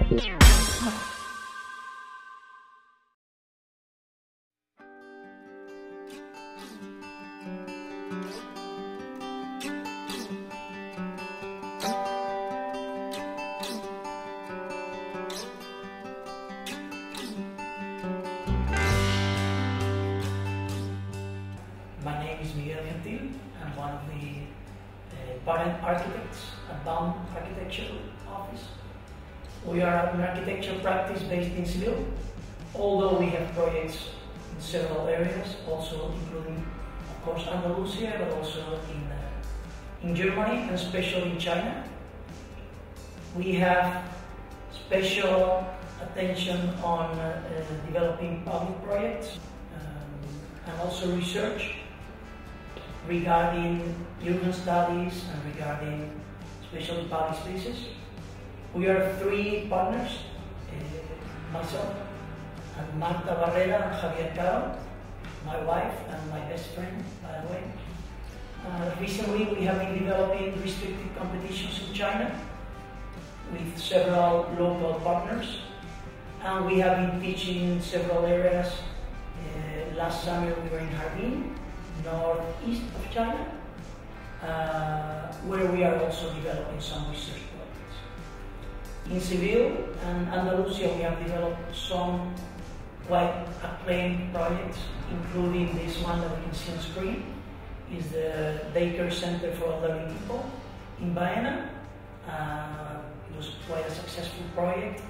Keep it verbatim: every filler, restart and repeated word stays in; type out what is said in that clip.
My name is Miguel Gentil. I'm one of the uh, parent architects at Baum Architecture Office. We are an architecture practice based in Seville, although we have projects in several areas, also including, of course, Andalusia, but also in, uh, in Germany and especially in China. We have special attention on uh, uh, developing public projects um, and also research regarding urban studies and regarding especially public spaces. We are three partners, uh, myself and Marta Barrera and Javier Caro, my wife and my best friend, by the way. Uh, recently we have been developing restricted competitions in China with several local partners, and we have been teaching in several areas. Uh, last summer we were in Harbin, northeast of China, uh, where we are also developing some research projects. In Seville and Andalusia we have developed some quite acclaimed projects, including this one that we can see on screen, is the Daycare Center for Elderly People in Baena. Uh, it was quite a successful project,